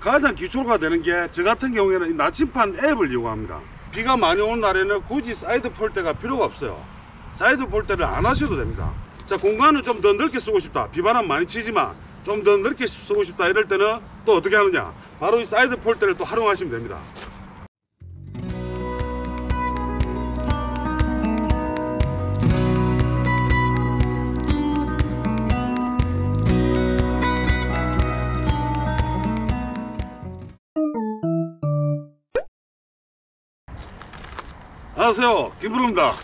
가장 기초가 되는 게 저 같은 경우에는 이 나침판 앱을 이용합니다. 비가 많이 오는 날에는 굳이 사이드 폴대가 필요가 없어요. 사이드 폴대를 안 하셔도 됩니다. 자, 공간을 좀 더 넓게 쓰고 싶다, 비바람 많이 치지만 좀 더 넓게 쓰고 싶다 이럴 때는 또 어떻게 하느냐, 바로 이 사이드 폴대를 또 활용하시면 됩니다. 안녕하세요, 김프로입니다.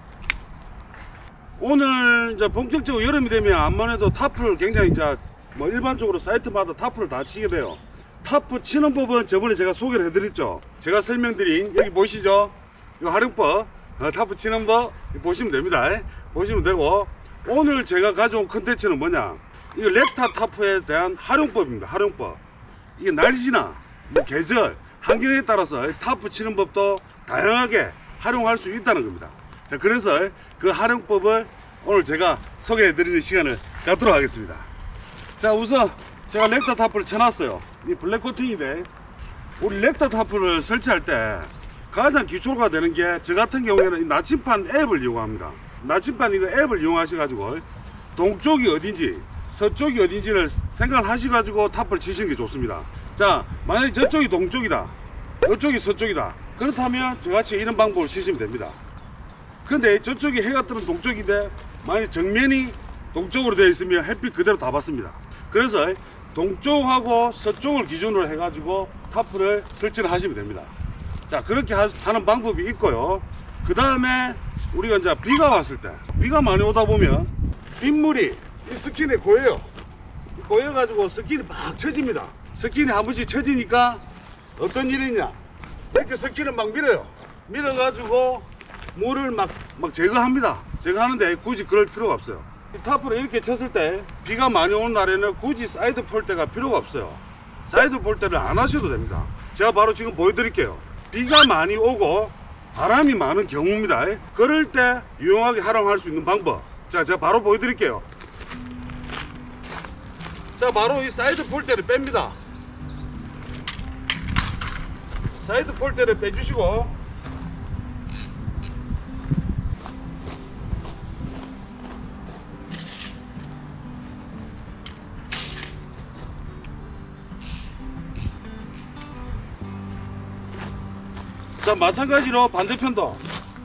오늘 이제 본격적으로 여름이 되면 암만해도 타프를 굉장히 이제 뭐 일반적으로 사이트마다 타프를 다 치게 돼요. 타프 치는 법은 저번에 제가 소개를 해드렸죠. 제가 설명드린 여기 보시죠, 이 활용법, 타프 치는 법 보시면 됩니다. 보시면 되고, 오늘 제가 가져온 컨텐츠는 뭐냐, 이거 렉타 타프에 대한 활용법입니다. 활용법. 이게 날씨나 뭐 계절 환경에 따라서 타프 치는 법도 다양하게 활용할 수 있다는 겁니다. 자, 그래서 그 활용법을 오늘 제가 소개해 드리는 시간을 갖도록 하겠습니다. 자, 우선 제가 렉타 타프를 쳐놨어요. 이 블랙 코팅인데, 우리 렉타 타프를 설치할 때 가장 기초가 되는 게 저 같은 경우에는 이 나침판 앱을 이용합니다. 나침판 이거 앱을 이용하셔 가지고 동쪽이 어딘지 서쪽이 어딘지를 생각을 하셔 가지고 타프를 치시는 게 좋습니다. 자, 만약에 저쪽이 동쪽이다, 이쪽이 서쪽이다, 그렇다면 저같이 이런 방법을 쓰시면 됩니다. 근데 저쪽이 해가 뜨는 동쪽인데 만약 정면이 동쪽으로 되어 있으면 햇빛 그대로 다 받습니다. 그래서 동쪽하고 서쪽을 기준으로 해 가지고 타프를 설치를 하시면 됩니다. 자, 그렇게 하는 방법이 있고요. 그 다음에 우리가 이제 비가 왔을 때, 비가 많이 오다 보면 빗물이 이 스킨에 고여요. 고여 가지고 스킨이 막 쳐집니다. 스킨이 한 번씩 쳐지니까 어떤 일이 있냐, 이렇게 스킨을 막 밀어요. 밀어 가지고 물을 막 제거합니다. 제거하는데 굳이 그럴 필요가 없어요. 이 타프를 이렇게 쳤을 때 비가 많이 오는 날에는 굳이 사이드 폴대가 필요가 없어요. 사이드 폴대를 안 하셔도 됩니다. 제가 바로 지금 보여드릴게요. 비가 많이 오고 바람이 많은 경우입니다. 그럴 때 유용하게 활용할 수 있는 방법, 자, 제가 바로 보여드릴게요. 자, 바로 이 사이드 폴대를 뺍니다. 사이드 폴대를 빼주시고, 자, 마찬가지로 반대편도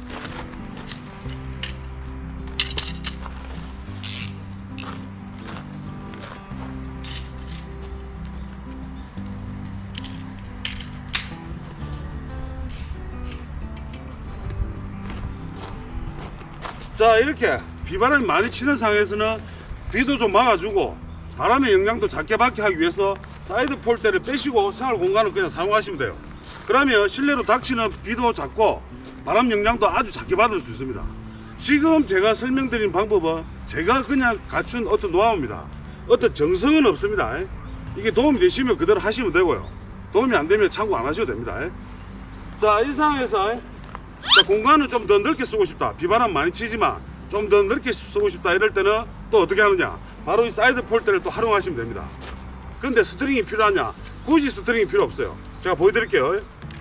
자, 이렇게 비바람이 많이 치는 상황에서는 비도 좀 막아주고 바람의 영향도 작게 받게 하기 위해서 사이드 폴대를 빼시고 생활 공간을 그냥 사용하시면 돼요. 그러면 실내로 닥치는 비도 작고 바람 영향도 아주 작게 받을 수 있습니다. 지금 제가 설명드린 방법은 제가 그냥 갖춘 어떤 노하우입니다. 어떤 정성은 없습니다. 이게 도움이 되시면 그대로 하시면 되고요, 도움이 안 되면 참고 안 하셔도 됩니다. 자, 이 상황에서 자, 공간을 좀 더 넓게 쓰고 싶다, 비바람 많이 치지만 좀 더 넓게 쓰고 싶다 이럴 때는 또 어떻게 하느냐, 바로 이 사이드 폴대를 또 활용하시면 됩니다. 근데 스트링이 필요하냐, 굳이 스트링이 필요 없어요. 제가 보여드릴게요.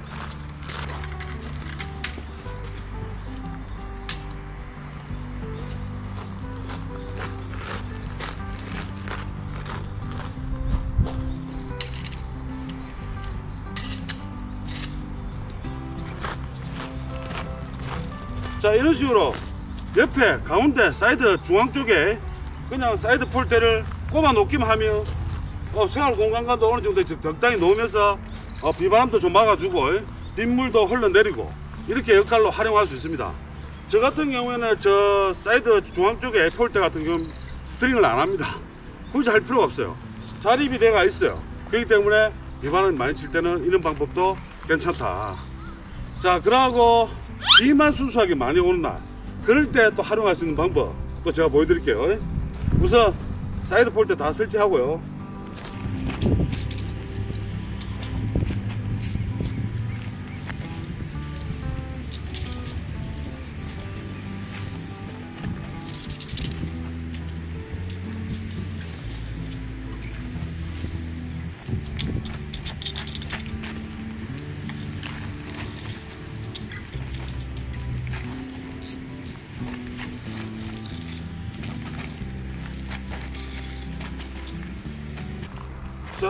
자, 이런 식으로 옆에 가운데 사이드 중앙 쪽에 그냥 사이드 폴대를 꼽아 놓기만 하면 생활 공간과도 어느 정도 적당히 놓으면서 비바람도 좀 막아주고 빗물도 흘러내리고 이렇게 역할로 활용할 수 있습니다. 저 같은 경우에는 저 사이드 중앙 쪽에 폴대 같은 경우는 스트링을 안 합니다. 굳이 할 필요가 없어요. 자립이 돼가 있어요. 그렇기 때문에 비바람이 많이 칠 때는 이런 방법도 괜찮다. 자, 그러고 비만 순수하게 많이 오는 날, 그럴 때 또 활용할 수 있는 방법 또 제가 보여드릴게요. 우선 사이드 폴대 다 설치하고요.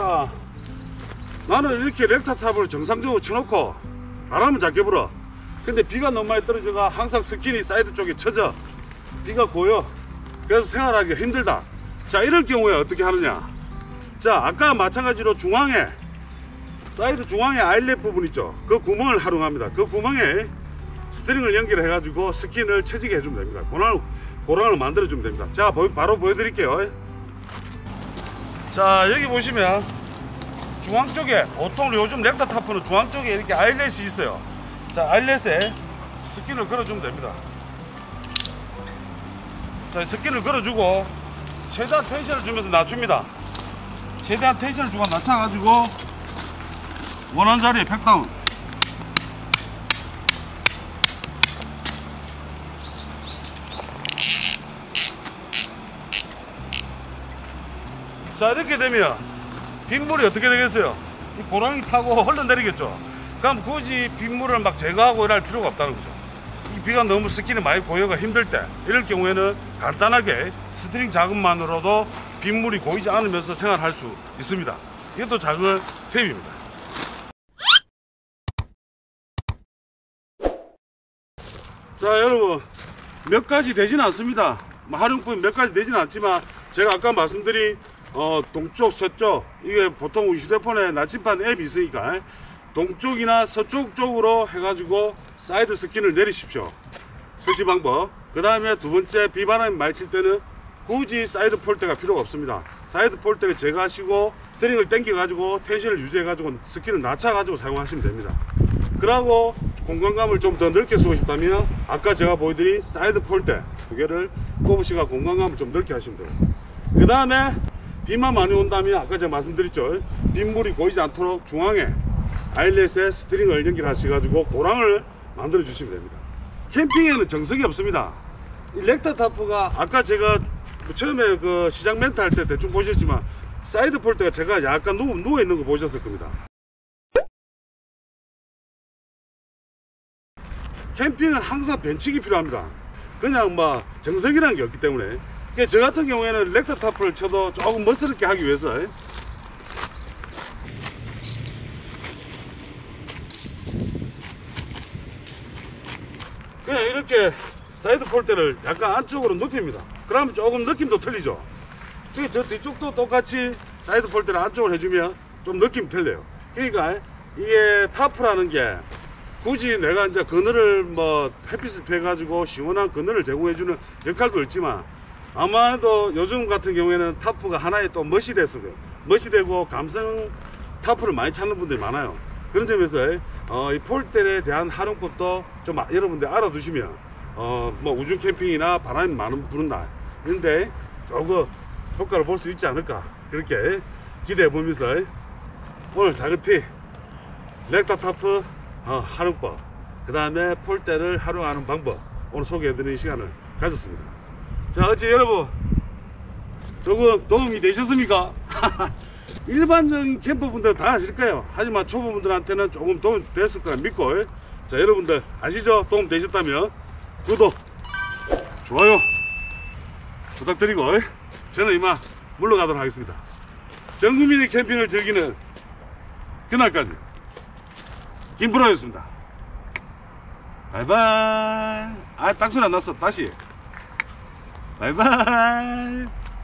자, 나는 이렇게 렉터탑을 정상적으로 쳐놓고 바람은 작게 불어. 근데 비가 너무 많이 떨어져가 항상 스킨이 사이드 쪽에 쳐져. 비가 고여. 그래서 생활하기가 힘들다. 자, 이럴 경우에 어떻게 하느냐. 자, 아까 마찬가지로 중앙에 사이드 중앙에 아일렛 부분 있죠. 그 구멍을 활용합니다. 그 구멍에 스트링을 연결해 가지고 스킨을 쳐지게 해주면 됩니다. 고랑을 만들어 주면 됩니다. 자, 바로 보여드릴게요. 자, 여기 보시면 중앙 쪽에 보통 요즘 렉터 타프는 중앙 쪽에 이렇게 아일렛이 있어요. 자, 아일렛에 스킨을 걸어주면 됩니다. 자, 스킨을 걸어주고 최대한 텐션을 주면서 낮춥니다. 최대한 텐션을 주고 낮춰가지고 원하는 자리에 팩다운. 자, 이렇게 되면 빗물이 어떻게 되겠어요? 이 고랑이 타고 흘러내리겠죠. 그럼 굳이 빗물을 막 제거하고 이럴 필요가 없다는 거죠. 이 비가 너무 스킨이 많이 고여가 힘들 때 이럴 경우에는 간단하게 스트링 작업만으로도 빗물이 고이지 않으면서 생활할 수 있습니다. 이것도 작은 팁입니다. 자, 여러분, 몇 가지 되지는 않습니다. 활용법이 몇 가지 되지는 않지만 제가 아까 말씀드린 동쪽, 서쪽, 이게 보통 휴대폰에 나침반 앱이 있으니까 동쪽이나 서쪽 쪽으로 해가지고 사이드 스킨을 내리십시오. 설치 방법. 그 다음에 두 번째, 비바람이 많이 칠 때는 굳이 사이드 폴대가 필요가 없습니다. 사이드 폴대를 제거하시고 스트링을 당겨가지고 텐션을 유지해가지고 스킨을 낮춰가지고 사용하시면 됩니다. 그러고 공간감을 좀 더 넓게 쓰고 싶다면 아까 제가 보여드린 사이드 폴대 두 개를 꼽으시고 공간감을 좀 넓게 하시면 돼요. 그 다음에 비만 많이 온다면 아까 제가 말씀드렸죠. 빗물이 고이지 않도록 중앙에 아일렛에 스트링을 연결하셔가지고 고랑을 만들어 주시면 됩니다. 캠핑에는 정석이 없습니다. 이 렉터 타프가 아까 제가 처음에 그 시장 멘트 할 때 대충 보셨지만 사이드 폴대가 제가 약간 누워 있는 거 보셨을 겁니다. 캠핑은 항상 벤치기 필요합니다. 그냥 뭐 정석이라는 게 없기 때문에. 저 같은 경우에는 렉터 타프를 쳐도 조금 멋스럽게 하기 위해서 그냥 이렇게 사이드 폴대를 약간 안쪽으로 눕힙니다. 그러면 조금 느낌도 틀리죠. 저 뒤쪽도 똑같이 사이드 폴대를 안쪽으로 해주면 좀 느낌이 틀려요. 그러니까 이게 타프라는 게 굳이 내가 이제 그늘을 뭐 햇빛을 펴가지고 시원한 그늘을 제공해주는 역할도 있지만 아마도 요즘 같은 경우에는 타프가 하나의 또 멋이 됐어요. 멋이 되고 감성 타프를 많이 찾는 분들이 많아요. 그런 점에서 이 폴대에 대한 활용법도 좀 여러분들 알아두시면 뭐 우중 캠핑이나 바람이 많은 부는 날 이런데 조금 효과를 볼 수 있지 않을까 그렇게 기대해 보면서 오늘 작은 팁 렉터 타프 활용법 그 다음에 폴대를 활용하는 방법 오늘 소개해 드리는 시간을 가졌습니다. 자, 어찌 여러분 조금 도움이 되셨습니까? 일반적인 캠퍼분들 다 아실 거예요. 하지만 초보분들한테는 조금 도움 됐을 거라 믿고 자, 여러분들 아시죠? 도움 되셨다면 구독, 좋아요 부탁드리고 저는 이만 물러가도록 하겠습니다. 전 국민의 캠핑을 즐기는 그날까지 김프로였습니다. 바이바이. 딱 소리 안 났어. 다시 바이바이.